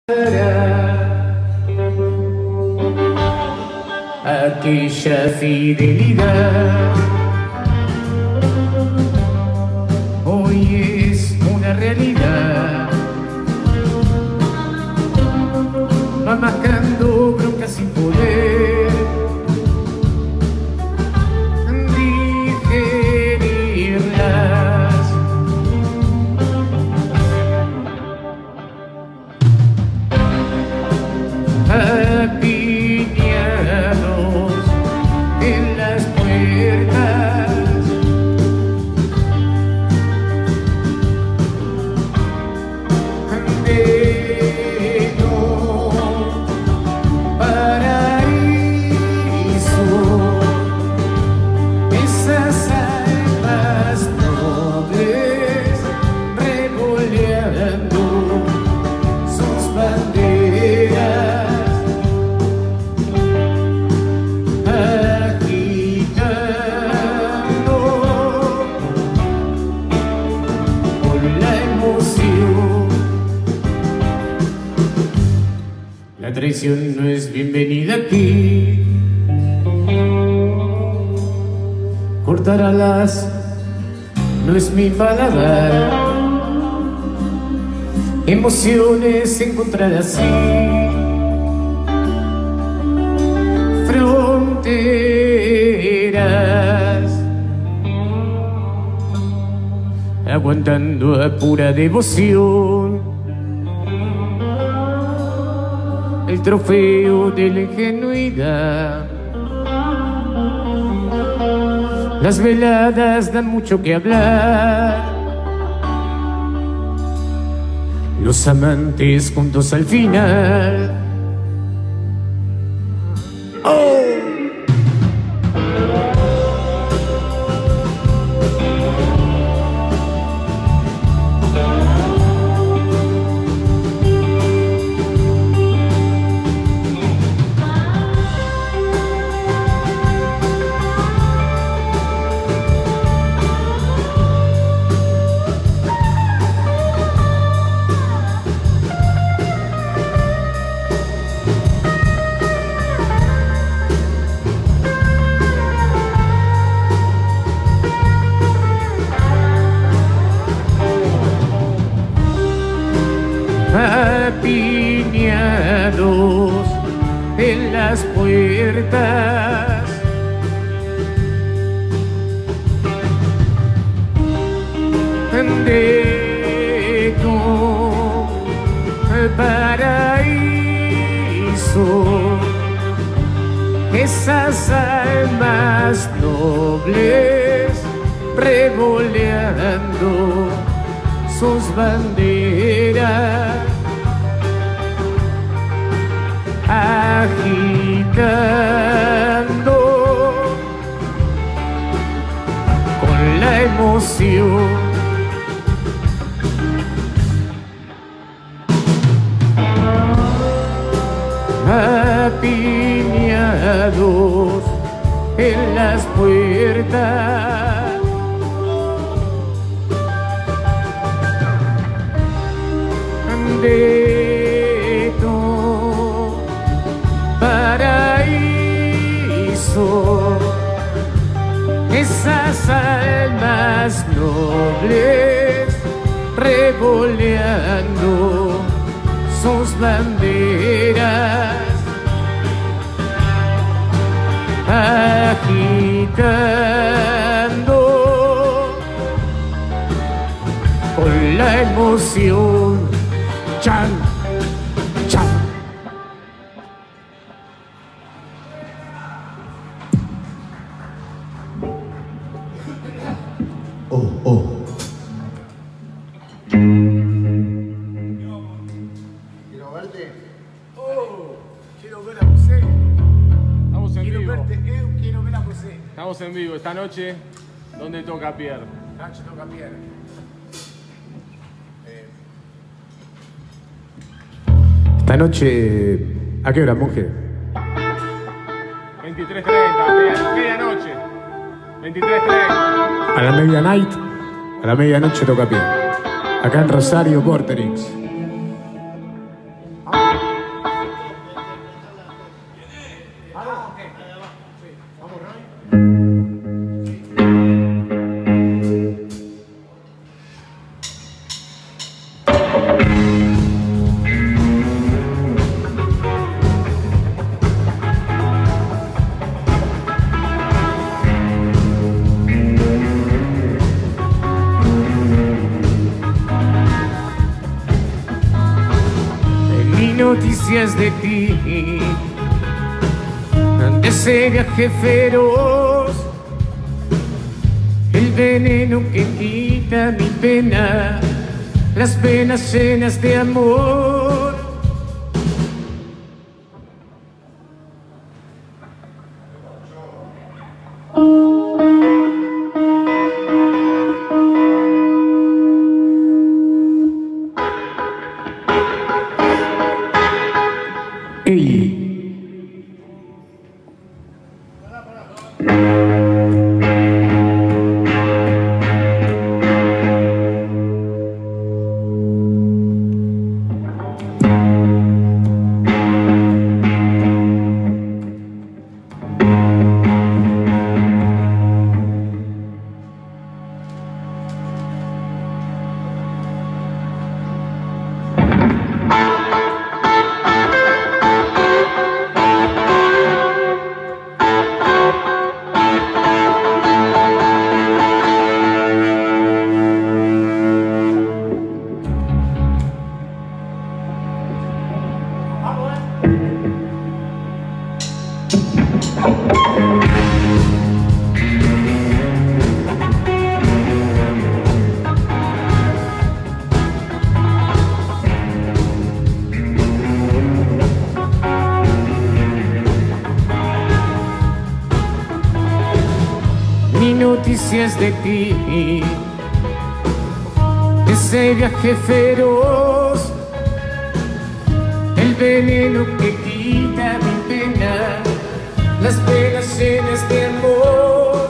Aquella fidelidad hoy es una realidad, va marcando bronca sin poder digerirlas. Apiñados en las puertas, de no paraíso, esas almas nobles revoleando sus banderas. La traición no es bienvenida aquí. Cortar alas no es mi paladar. Emociones encontradas así, fronteras, aguantando a pura devoción el trofeo de la ingenuidad. Las veladas dan mucho que hablar, los amantes juntos al final. ¡Oh! Apiñados en las puertas, de no paraíso, esas almas nobles revoleando sus banderas, agitando con la emoción. Apiñados en las puertas, de no paraíso, esas almas nobles revoleando sus banderas, agitando con la emoción. Chan, chan. Oh, oh. Quiero verte. Oh, quiero ver a José. Estamos en Quiero vivo. verte, quiero ver a José. Estamos en vivo esta noche. ¿Dónde toca Pierre? Nacho toca Pierre. Esta noche, ¿a qué hora, monje? 23:30, medianoche. 23:30. A la medianoche toca Pierre. Acá en Rosario, Vorterix. Noticias de ti, de ese viaje feroz, el veneno que quita mi pena, las penas llenas de amor. Ey. Ni noticias de ti, ese viaje feroz, el veneno que quita mi pena, las penas llenas de amor.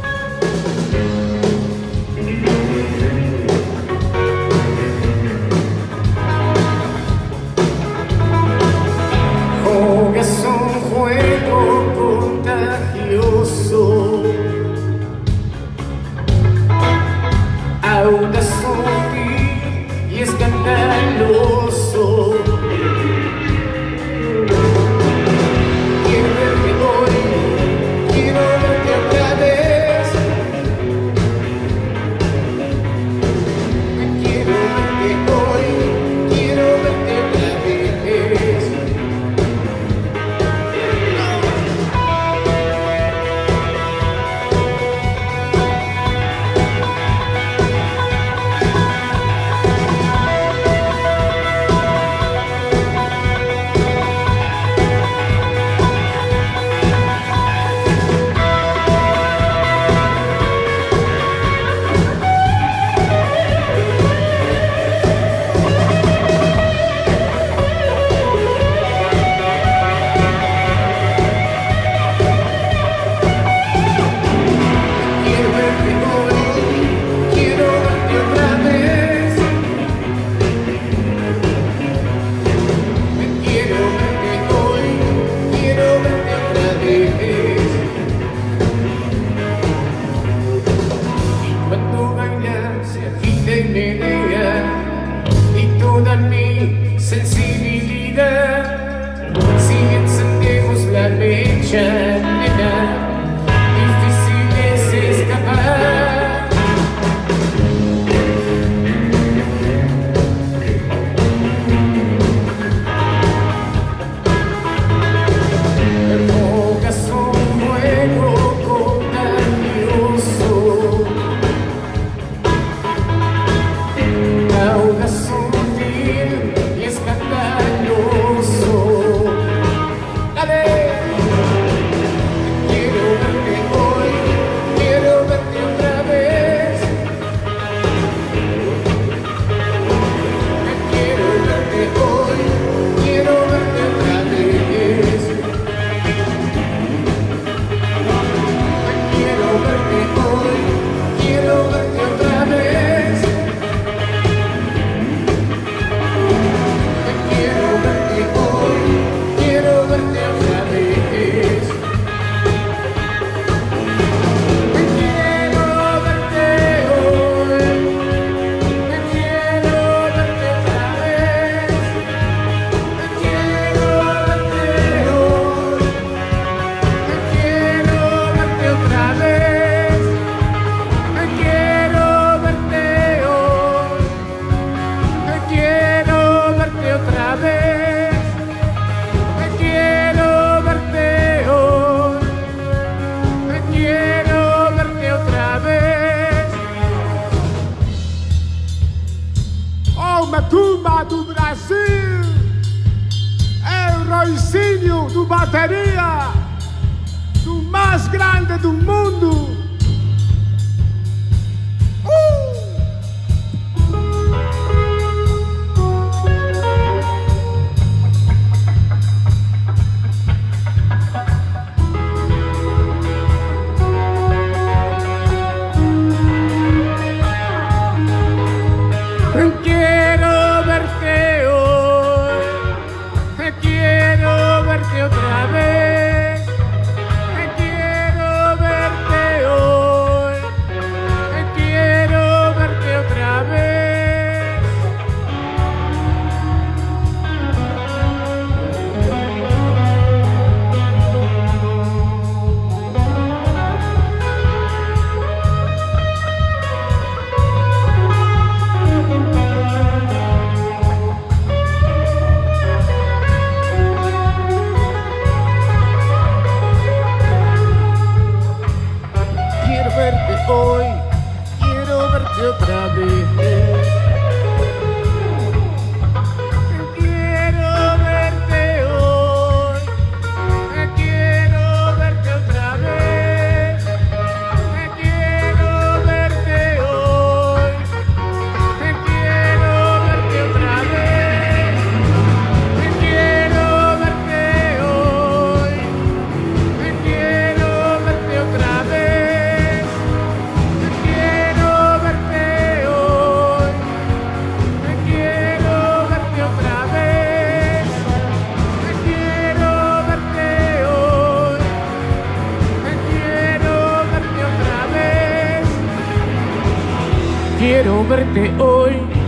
Juegas un juego contagioso, audaz, sutil y escandaloso. Quiero verte hoy, quiero verte hablar. Brasil, el Roizinho do bateria, do mais grande do mundo. Quiero verte hoy, quiero verte otra vez, quiero verte hoy, quiero verte otra vez. Quiero verte hoy, quiero verte otra vez. Quiero verte hoy, quiero verte otra vez. Quiero verte hoy, quiero verte otra vez. Quiero verte hoy, quiero verte otra vez. Quiero verte hoy, quiero verte otra vez. Quiero verte hoy, quiero verte otra vez. Quiero verte hoy.